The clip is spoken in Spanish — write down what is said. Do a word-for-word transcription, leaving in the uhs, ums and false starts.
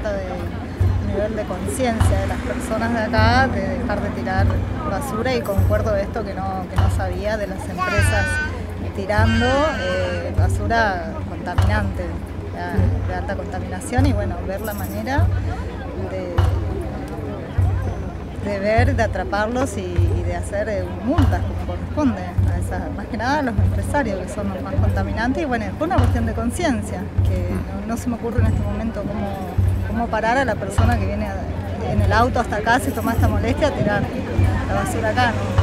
falta de nivel de conciencia de las personas de acá, de dejar de tirar basura, y concuerdo esto que no, que no sabía de las empresas tirando eh, basura contaminante, de, de alta contaminación, y bueno, ver la manera de, de ver, de atraparlos y, y de hacer eh, multas como corresponde a esas, más que nada a los empresarios que son los más contaminantes. Y bueno, después una cuestión de conciencia, que no, no se me ocurre en este momento cómo, cómo parar a la persona que viene a, en el auto hasta acá, se toma esta molestia a tirar la basura acá, ¿no?